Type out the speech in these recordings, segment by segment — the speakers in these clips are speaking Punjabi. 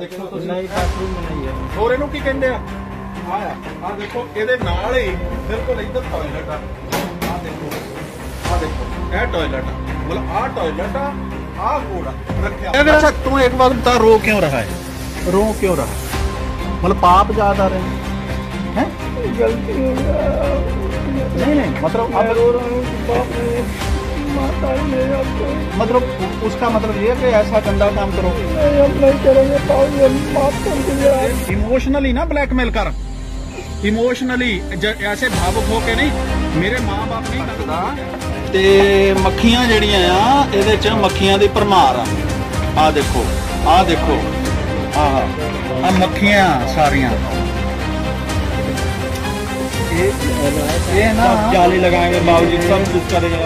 ਦੇਖੋ ਤੁਸੀਂ ਨਹੀਂ ਬਾਥਰੂਮ ਨਹੀਂ ਹੈ। ਹੋਰ ਇਹਨੂੰ ਕੀ ਕਹਿੰਦੇ ਆ? ਆ ਦੇਖੋ ਇਹਦੇ ਨਾਲ ਹੀ ਬਿਲਕੁਲ ਇੱਧਰ ਟਾਇਲਟ ਆ। ਆ ਦੇਖੋ ਇਹ ਟਾयलेट मतलब टॉयलेट आ कूड़ा रखा। अच्छा तू एक बात बता, रो क्यों रहा है? रो क्यों रहा है? मतलब पाप याद आ रहे हैं? गलती हो गया। नहीं मतलब मैं रो रहा हूँ, बाप ने माता ही नहीं आपको। मतलब उसका मतलब ये कि ऐसा गंदा काम करो। नहीं हम नहीं करेंगे, बाप माफ कर दीजिए। इमोशनली ना ब्लैकमेल कर, इमोशनली ऐसे भावुक हो के नहीं। मेरे माँ बाप नहीं करता। ਤੇ ਮੱਖੀਆਂ ਜਿਹੜੀਆਂ ਆ ਇਹਦੇ ਚ ਮੱਖੀਆਂ ਦੀ ਭਰਮਾਰ ਆ ਦੇਖੋ ਆਹ ਮੱਖੀਆਂ ਸਾਰੀਆਂ ਇਹ ਨਾ जाली लगाएंगे बाबूजी, सब कुछ करेंगे।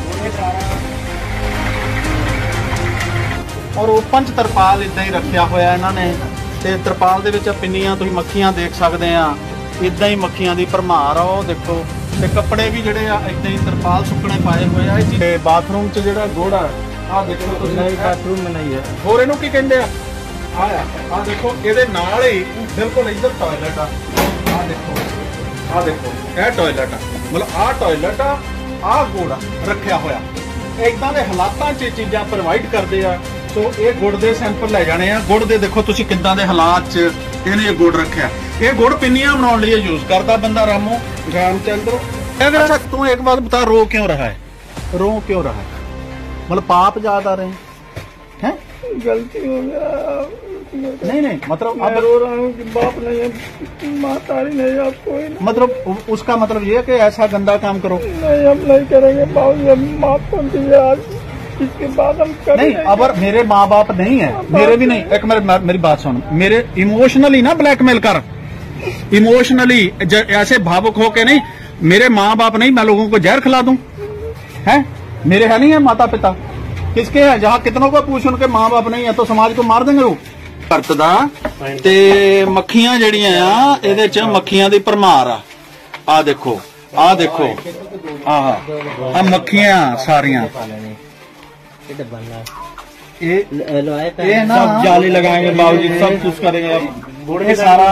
ਔਰ ਓਪਨ ਚ ਤਰਪਾਲ ਇਦਾਂ ਹੀ ਰੱਖਿਆ ਹੋਇਆ ਇਹਨਾਂ ਨੇ ਤੇ ਤਰਪਾਲ ਦੇ ਵਿੱਚ ਪਿੰਨੀਆਂ ਤੁਸੀਂ ਮੱਖੀਆਂ ਦੇਖ ਸਕਦੇ ਆ। ਇਦਾਂ ਹੀ ਮੱਖੀਆਂ ਦੀ ਭਰਮਾਰ ਆ। ਉਹ ਦੇਖੋ ਤੇ ਕੱਪੜੇ ਵੀ ਜਿਹੜੇ ਆ ਇਦਾਂ ਹੀ ਤਰਪਾਲ ਸੁੱਕਣੇ ਪਾਏ ਹੋਏ ਆ। ਤੇ ਬਾਥਰੂਮ 'ਚ ਜਿਹੜਾ ਗੋੜਾ ਆ ਦੇਖੋ ਤੁਸੀਂ। नहीं बाथरूम में नहीं है। ਹੋਰ ਇਹਨੂੰ ਕੀ ਕਹਿੰਦੇ ਆ? ਆ ਦੇਖੋ ਇਹਦੇ ਨਾਲ ਹੀ ਬਿਲਕੁਲ ਇੱਧਰ ਟਾਇਲਟ ਆ। ਆ ਦੇਖੋ ਇਹ ਟਾਇਲਟ ਆ। ਮਤਲਬ ਟਾਇਲਟ ਆ ਗੋੜਾ ਰੱਖਿਆ ਹੋਇਆ। ਇਦਾਂ ਦੇ ਹਾਲਾਤਾਂ 'ਚ ਚੀਜ਼ਾਂ ਪ੍ਰੋਵਾਈਡ ਕਰਦੇ ਆ। ਸੋ ਇਹ ਗੁੜ ਦੇ ਸੈਂਪਲ ਲੈ ਜਾਣੇ ਆ। ਗੁੜ ਦੇ ਦੇਖੋ ਤੁਸੀਂ ਕਿੱਦਾਂ ਦੇ ਹਾਲਾਤ 'ਚ ਇਹਨੇ ਇਹ ਗੁੜ ਰੱਖਿਆ। ਇਹ ਗੁੜ ਪਿੰਨੀਆਂ ਬਣਾਉਣ ਲਈ ਯੂਜ਼ ਕਰਦਾ ਬੰਦਾ रामचंद्र। अच्छा तू एक बात बता, रो क्यों रहा है? रो क्यों रहा है? मतलब पाप याद आ रहे हैं? गलती हो गया। नहीं मतलब मैं रो रहा हूँ कि बाप नहीं है, माता ही नहीं आपको। मतलब उसका मतलब ये कि ऐसा गंदा काम करो। नहीं हम नहीं करेंगे, बाबू माफ कर दीजिए। आज इसके बाद हम करेंगे नहीं। अगर मेरे माँ बाप नहीं है, मेरे भी नहीं। एक मेरी बात सुन, मेरे इमोशनली ना ब्लैकमेल कर, इमोशनली ऐसे भावुक होके नहीं। मेरे माँ बाप नहीं, मैं लोगों को जहर खिला दूं? है मेरे है नहीं है माता पिता? किसके है? जहाँ कितनों को पूछ उनके माँ बाप नहीं है तो समाज को मार देंगे लोग। ਵਰਤਦਾ ਤੇ ਮੱਖੀਆਂ ਜਿਹੜੀਆਂ ਆ ਇਹਦੇ ਚ ਮੱਖੀਆਂ ਦੀ ਭਰਮਾਰ ਆ ਦੇਖੋ ਆਹ ਮੱਖੀਆਂ ਸਾਰੀਆਂ ਇਹ ਨਾ जाली लगाएंगे बाबूजी, सब कुछ करेंगे। ये सारा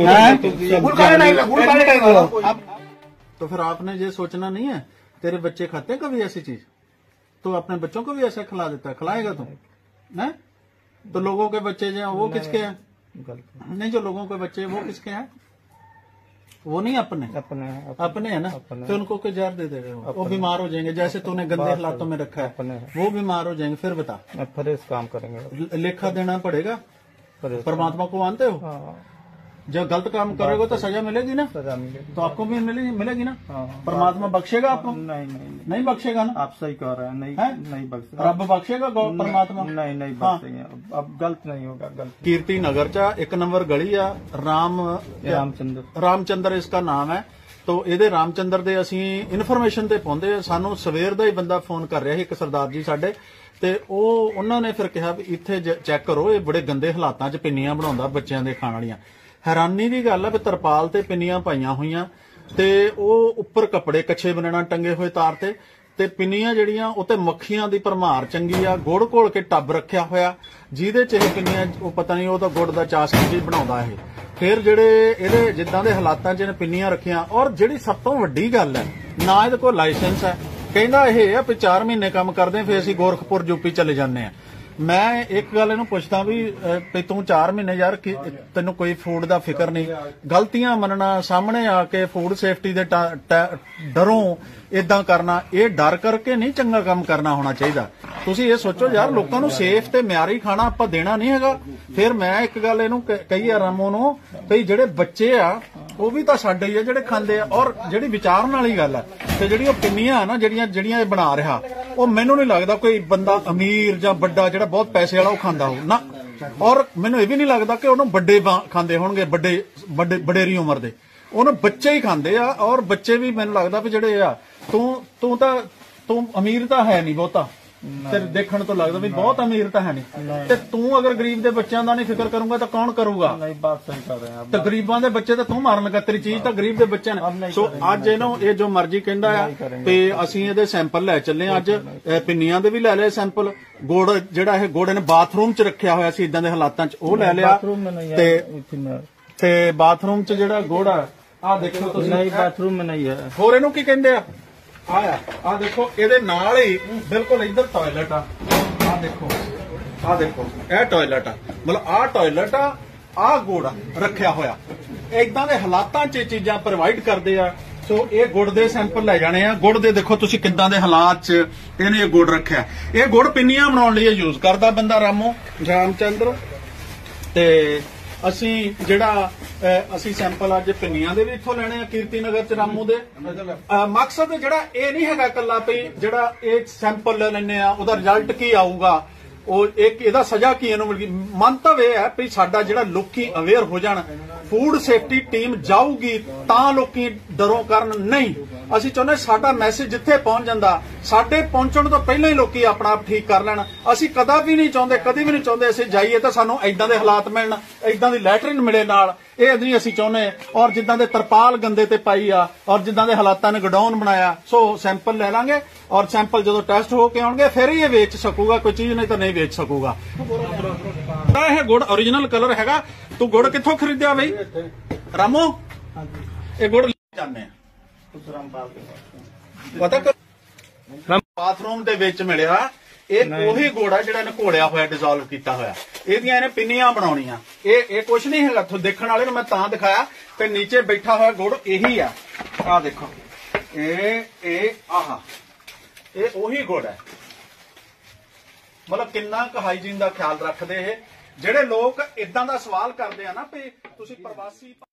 तो फिर आपने ये सोचना नहीं है? तेरे बच्चे खाते हैं कभी ऐसी चीज? तो अपने बच्चों को भी ऐसा खिला देता है? खिलाएगा तुम? है तो लोगों के बच्चे जो वो किसके हैं? नहीं, जो लोगों के बच्चे वो किसके हैं? वो नहीं अपने है ना। तो उनको कोई जहर दे देगा, वो बीमार हो जाएंगे। जैसे तूने गंदे हालातों में रखा है, वो बीमार हो जाएंगे। फिर बता, फिर इस काम करेंगे। लेखा देना पड़ेगा परमात्मा को, मानते हो? जब गलत काम करोगे तो सजा मिलेगी ना। सजा मिलेगी तो आपको भी मिलेगी ना। परमात्मा बख्शेगा आपको? नहीं बख्शेगा ना। आप सही कह रहे हैं। नहीं बख्शेगा। रब बख्शेगा परमात्मा? नहीं बख्शेंगे। अब गलत नहीं होगा। गलत। कीर्ति नगर चा 1 नंबर गली आ। ਰਾਮਚੰਦਰ इसका नाम है। तो ਇਹਦੇ ਰਾਮਚੰਦਰ ਦੇ ਅਸੀਂ ਇਨਫੋਰਮੇਸ਼ਨ ਤੇ ਪਾਉਂਦੇ। ਸਾਨੂੰ ਸਵੇਰ ਦਾ ਹੀ ਬੰਦਾ ਫੋਨ ਕਰ ਰਿਹਾ ਸੀ, ਇੱਕ ਸਰਦਾਰ ਜੀ ਸਾਡੇ, ਤੇ ਉਹਨਾਂ ਨੇ ਫਿਰ ਕਿਹਾ ਵੀ ਇੱਥੇ ਚੈੱਕ ਕਰੋ, ਇਹ ਬੜੇ ਗੰਦੇ ਹਾਲਾਤਾਂ 'ਚ ਪਿੰਨੀਆਂ ਬਣਾਉਂਦਾ ਬੱਚਿਆਂ ਦੇ ਖਾਣ ਵਾਲੀਆਂ। ਹੈਰਾਨੀ ਦੀ ਗੱਲ ਆ ਵੀ ਤਰਪਾਲ ਤੇ ਪਿੰਨੀਆਂ ਪਾਈਆਂ ਹੋਈਆਂ ਤੇ ਉਹ ਉੱਪਰ ਕੱਪੜੇ ਕੱਛੇ ਬਣਾਣਾ ਟੰਗੇ ਹੋਏ ਤਾਰ ਤੇ ਪਿੰਨੀਆਂ ਜਿਹੜੀਆਂ ਉਹ ਤੇ ਮੱਖੀਆਂ ਦੀ ਭਰਮਾਰ ਚੰਗੀ ਆ। ਗੁੜ ਘੋਲ ਕੇ ਟੱਬ ਰੱਖਿਆ ਹੋਇਆ ਜਿਹਦੇ 'ਚ ਇਹ ਪਿੰਨੀਆਂ, ਉਹ ਪਤਾ ਨਹੀਂ ਉਹ ਤਾਂ ਗੁੜ ਦਾ ਚਾਸ਼ਨੀ ਜੀ ਬਣਾਉਂਦਾ ਇਹ। ਫਿਰ ਜਿਹੜੇ ਇਹਦੇ ਜਿੱਦਾਂ ਦੇ ਹਾਲਾਤਾਂ 'ਚ ਇਹਨੇ ਪਿੰਨੀਆਂ ਰੱਖੀਆਂ। ਔਰ ਜਿਹੜੀ ਸਭ ਤੋਂ ਵੱਡੀ ਗੱਲ ਹੈ, ਨਾ ਇਹਦੇ ਕੋਲ ਲਾਇਸੈਂਸ ਹੈ। ਕਹਿੰਦਾ ਇਹ ਆ ਵੀ 4 ਮਹੀਨੇ ਕੰਮ ਕਰਦੇ ਫਿਰ ਅਸੀਂ ਗੋਰਖਪੁਰ ਯੂਪੀ ਚਲੇ ਜਾਂਦੇ ਆ। ਮੈਂ ਇੱਕ ਗੱਲ ਇਹਨੂੰ ਪੁੱਛਦਾ ਵੀ ਤੂੰ 4 ਮਹੀਨੇ ਯਾਰ ਤੈਨੂੰ ਕੋਈ ਫੂਡ ਦਾ ਫਿਕਰ ਨਹੀਂ? ਗਲਤੀਆਂ ਮੰਨਣਾ, ਸਾਹਮਣੇ ਆ ਕੇ ਫੂਡ ਸੇਫਟੀ ਦੇ ਡਰੋਂ ਇਦਾਂ ਕਰਨਾ, ਇਹ ਡਰ ਕਰਕੇ ਨਹੀਂ ਚੰਗਾ ਕੰਮ ਕਰਨਾ ਹੋਣਾ ਚਾਹੀਦਾ। ਤੁਸੀਂ ਇਹ ਸੋਚੋ ਯਾਰ, ਲੋਕਾਂ ਨੂੰ ਸੇਫ ਤੇ ਮਿਆਰੀ ਖਾਣਾ ਆਪਾਂ ਦੇਣਾ ਨਹੀਂ ਹੈਗਾ। ਫਿਰ ਮੈਂ ਇੱਕ ਗੱਲ ਇਹਨੂੰ ਕਹੀ ਆ ਰਾਮੋ ਨੂੰ, ਵੀ ਜਿਹੜੇ ਬੱਚੇ ਆ ਉਹ ਵੀ ਤਾਂ ਸਾਡੇ ਹੀ ਆ ਜਿਹੜੇ ਖਾਂਦੇ ਆ। ਔਰ ਜਿਹੜੀ ਵਿਚਾਰਨ ਵਾਲੀ ਗੱਲ ਆ ਤੇ ਜਿਹੜੀ ਉਹ ਪਿੰਨੀਆਂ ਨਾ ਜਿਹੜੀਆਂ ਇਹ ਬਣਾ ਰਿਹਾ, ਉਹ ਮੈਨੂੰ ਨਹੀਂ ਲੱਗਦਾ ਕੋਈ ਬੰਦਾ ਅਮੀਰ ਜਾਂ ਵੱਡਾ ਜਿਹੜਾ ਬਹੁਤ ਪੈਸੇ ਵਾਲਾ ਉਹ ਖਾਂਦਾ ਹੋ ਨਾ। ਔਰ ਮੈਨੂੰ ਇਹ ਵੀ ਨਹੀਂ ਲੱਗਦਾ ਕਿ ਉਹਨੂੰ ਵੱਡੇ ਖਾਂਦੇ ਹੋਣਗੇ, ਵੱਡੇਰੀ ਉਮਰ ਦੇ। ਉਹਨੂੰ ਬੱਚੇ ਹੀ ਖਾਂਦੇ ਆ। ਔਰ ਬੱਚੇ ਵੀ ਮੈਨੂੰ ਲੱਗਦਾ ਵੀ ਜਿਹੜੇ ਆ, ਤੂੰ ਅਮੀਰ ਤਾਂ ਹੈ ਨਹੀਂ ਬਹੁਤਾ, ਤੇ ਦੇਖਣ ਤੋਂ ਲੱਗਦਾ ਵੀ ਬਹੁਤ ਅਮੀਰ ਤਾਂ ਹੈ ਨਹੀਂ। ਤੇ ਤੂੰ ਅਗਰ ਗਰੀਬ ਦੇ ਬੱਚਿਆਂ ਦਾ ਨਹੀਂ ਫਿਕਰ ਕਰੂੰਗਾ ਤਾਂ ਕੌਣ ਕਰੂਗਾ? नहीं बात सही कर रहे हैं आप। ਤੇ ਗਰੀਬਾਂ ਦੇ ਬੱਚੇ ਤਾਂ ਤੂੰ ਮਾਰਨ ਲੱਗਾ, ਤੇਰੀ ਚੀਜ਼ ਤਾਂ ਗਰੀਬ ਦੇ ਬੱਚਿਆਂ ਨੇ। ਸੋ ਅੱਜ ਇਹਨੂੰ ਇਹ ਜੋ ਮਰਜ਼ੀ ਕਹਿੰਦਾ ਆ ਤੇ ਅਸੀਂ ਇਹਦੇ ਸੈਂਪਲ ਲੈ ਚੱਲੇ ਅੱਜ। ਪਿੰਨੀਆਂ ਦੇ ਵੀ ਲੈ ਲਏ ਸੈਂਪਲ, ਗੁੜ ਜਿਹੜਾ ਇਹ ਗੁੜ ਇਹਨੇ ਬਾਥਰੂਮ 'ਚ ਰੱਖਿਆ ਹੋਇਆ ਸੀ ਇਦਾਂ ਦੇ ਹਾਲਾਤਾਂ 'ਚ, ਉਹ ਲੈ ਲਿਆ। बाथरूम में नहीं है। ਤੇ ਬਾਥਰੂਮ 'ਚ ਜਿਹੜਾ ਗੁੜ ਆ ਦੇਖੋ ਤੁਸੀਂ, नहीं बाथरूम में नहीं है। ਹੋਰ ਇਹਨੂੰ ਕੀ ਕਹਿੰਦੇ ਆ? ਆ ਦੇਖੋ ਇਹਦੇ ਨਾਲ ਹੀ ਬਿਲਕੁਲ ਇੱਧਰ ਟਾਇਲਟ ਆ ਦੇਖੋ, ਦੇਖੋ ਇਹ ਟਾਇਲਟ ਆ, ਮਤਲਬ ਆਹ ਟਾਇਲਟ ਆ ਗੁੜ ਰੱਖਿਆ ਹੋਇਆ। ਇਦਾਂ ਦੇ ਹਾਲਾਤਾਂ 'ਚ ਚੀਜ਼ਾਂ ਪ੍ਰੋਵਾਈਡ ਕਰਦੇ ਆ। ਸੋ ਇਹ ਗੁੜ ਦੇ ਸੈਂਪਲ ਲੈ ਜਾਣੇ ਆ। ਗੁੜ ਦੇ ਦੇਖੋ ਤੁਸੀਂ ਕਿੱਦਾਂ ਦੇ ਹਾਲਾਤ 'ਚ ਇਹਨੇ ਇਹ ਗੁੜ ਰੱਖਿਆ। ਇਹ ਗੁੜ ਪਿੰਨੀਆਂ ਬਣਾਉਣ ਲਈ ਯੂਜ਼ ਕਰਦਾ ਬੰਦਾ ਰਾਮਚੰਦਰ। ਤੇ ਅਸੀਂ ਜਿਹੜਾ ਅਸੀਂ ਸੈਂਪਲ ਅੱਜ ਪਿੰਨੀਆਂ ਦੇ ਵੀ ਇੱਥੋਂ ਲੈਣੇ ਆ ਕੀਰਤੀ ਨਗਰ 'ਚ ਰਾਮੂ ਦੇ। ਮਕਸਦ ਜਿਹੜਾ ਇਹ ਨਹੀਂ ਹੈਗਾ ਇਕੱਲਾ ਵੀ ਜਿਹੜਾ ਇਹ ਸੈਂਪਲ ਲੈ ਲੈਣੇ ਆ ਉਹਦਾ ਰਿਜ਼ਲਟ ਕੀ ਆਊਗਾ, ਉਹ ਇੱਕ ਇਹਦਾ ਸਜ਼ਾ ਕੀ ਇਹਨੂੰ ਮਿਲੇਗੀ। ਮੰਤਵ ਇਹ ਹੈ ਵੀ ਸਾਡਾ ਜਿਹੜਾ ਲੋਕੀ ਅਵੇਅਰ ਹੋ ਜਾਣ, ਫੂਡ ਸੇਫਟੀ ਟੀਮ ਜਾਊਗੀ ਤਾਂ ਲੋਕੀ ਡਰੋਂ ਕਰਨ ਨਹੀਂ। ਅਸੀਂ ਚਾਹੁੰਦੇ ਸਾਡਾ ਮੈਸੇਜ ਜਿੱਥੇ ਪਹੁੰਚ ਜਾਂਦਾ, ਸਾਡੇ ਪਹੁੰਚਣ ਤੋਂ ਪਹਿਲਾਂ ਹੀ ਲੋਕੀ ਆਪਣਾ ਆਪ ਠੀਕ ਕਰ ਲੈਣ। ਅਸੀਂ ਕਦੀ ਵੀ ਨਹੀਂ ਚਾਹੁੰਦੇ ਅਸੀਂ ਜਾਈਏ ਤਾਂ ਸਾਨੂੰ ਐਦਾਂ ਦੇ ਹਾਲਾਤ ਮਿਲਣ, ਐਦਾਂ ਦੀ ਲੈਟਰਿਨ ਮਿਲੇ ਨਾਲ। ਇਹ ਨਹੀਂ ਅਸੀਂ ਚਾਹੁੰਦੇ। ਔਰ ਜਿੱਦਾਂ ਦੇ ਤਰਪਾਲ ਗੰਦੇ ਤੇ ਪਾਈ ਆ ਔਰ ਜਿੱਦਾਂ ਦੇ ਹਾਲਾਤਾਂ ਨੇ ਗਡਾਊਨ ਬਣਾਇਆ। ਸੋ ਸੈਂਪਲ ਲੈ ਲਾਂਗੇ ਔਰ ਸੈਂਪਲ ਜਦੋਂ ਟੈਸਟ ਹੋ ਕੇ ਆਉਣਗੇ ਫਿਰ ਹੀ ਇਹ ਵੇਚ ਸਕੂਗਾ ਕੋਈ ਚੀਜ਼, ਨਹੀਂ ਤਾਂ ਨਹੀਂ ਵੇਚ ਸਕੂਗਾ। ਇਹ ਗੁੜ ਓਰੀਜਨਲ ਕਲਰ ਹੈਗਾ। ਤੂੰ ਗੁੜ ਕਿੱਥੋਂ ਖਰੀਦਿਆ ਬਈ ਰਾਮੋ? ਇਹ ਗੁੜ ਲੈ ਜਾਂਦੇ ਆ ਪਤਾ ਬਾਥਰੂਮ ਦੇ ਵਿੱਚ ਮਿਲਿਆ। ਇਹ ਉਹੀ ਗੁੜ ਆ ਜਿਹੜਾ ਇਹਨੇ ਘੋਲਿਆ ਹੋਇਆ, ਡਿਸੋਲਵ ਕੀਤਾ ਹੋਇਆ। ਇਹਦੀਆਂ ਇਹਨੇ ਪਿੰਨੀਆਂ ਬਣਾਉਣੀਆਂ। ਇਹ ਕੁਛ ਨਹੀਂ ਹੈਗਾ। ਦੇਖਣ ਵਾਲੇ ਨੂੰ ਮੈਂ ਤਾਂ ਦਿਖਾਇਆ ਤੇ ਨੀਚੇ ਬੈਠਾ ਹੋਇਆ ਗੁੜ ਇਹੀ ਆ। ਆਹ ਦੇਖੋ ਇਹ ਉਹੀ ਗੁੜ ਹੈ। ਮਤਲਬ ਕਿੰਨਾ ਕੁ ਹਾਈਜੀਨ ਦਾ ਖਿਆਲ ਰੱਖਦੇ ਇਹ ਜਿਹੜੇ ਲੋਕ ਇਦਾਂ ਦਾ ਸਵਾਲ ਕਰਦੇ ਆ ਨਾ ਵੀ ਤੁਸੀਂ ਪ੍ਰਵਾਸੀ